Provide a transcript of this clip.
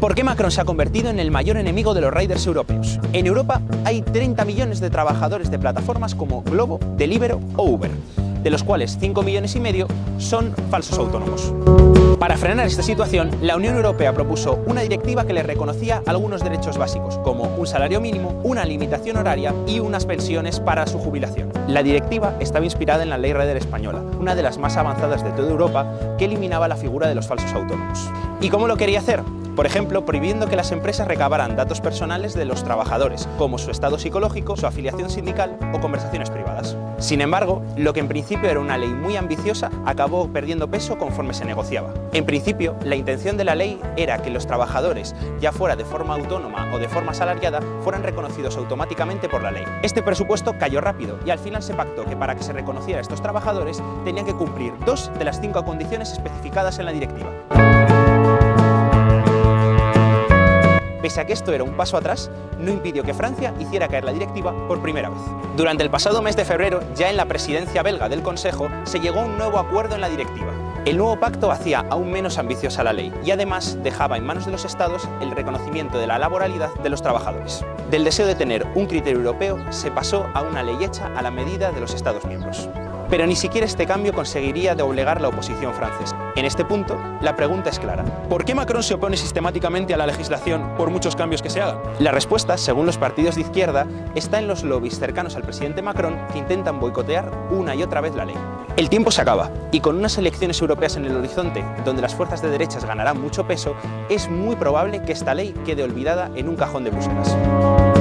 ¿Por qué Macron se ha convertido en el mayor enemigo de los riders europeos? En Europa hay 30 millones de trabajadores de plataformas como Glovo, Deliveroo o Uber, de los cuales 5,5 millones son falsos autónomos. Para frenar esta situación, la Unión Europea propuso una directiva que les reconocía algunos derechos básicos, como un salario mínimo, una limitación horaria y unas pensiones para su jubilación. La directiva estaba inspirada en la Ley Rider española, una de las más avanzadas de toda Europa, que eliminaba la figura de los falsos autónomos. ¿Y cómo lo quería hacer? Por ejemplo, prohibiendo que las empresas recabaran datos personales de los trabajadores, como su estado psicológico, su afiliación sindical o conversaciones privadas. Sin embargo, lo que en principio era una ley muy ambiciosa acabó perdiendo peso conforme se negociaba. En principio, la intención de la ley era que los trabajadores, ya fuera de forma autónoma o de forma asalariada, fueran reconocidos automáticamente por la ley. Este presupuesto cayó rápido y al final se pactó que para que se reconociera a estos trabajadores tenían que cumplir 2 de las 5 condiciones especificadas en la directiva. Pese a que esto era un paso atrás, no impidió que Francia hiciera caer la directiva por primera vez. Durante el pasado mes de febrero, ya en la presidencia belga del Consejo, se llegó a un nuevo acuerdo en la directiva. El nuevo pacto hacía aún menos ambiciosa la ley y además dejaba en manos de los Estados el reconocimiento de la laboralidad de los trabajadores. Del deseo de tener un criterio europeo se pasó a una ley hecha a la medida de los Estados miembros. Pero ni siquiera este cambio conseguiría doblegar la oposición francesa. En este punto, la pregunta es clara. ¿Por qué Macron se opone sistemáticamente a la legislación por muchos cambios que se hagan? La respuesta, según los partidos de izquierda, está en los lobbies cercanos al presidente Macron que intentan boicotear una y otra vez la ley. El tiempo se acaba y con unas elecciones europeas en el horizonte, donde las fuerzas de derechas ganarán mucho peso, es muy probable que esta ley quede olvidada en un cajón de Bruselas.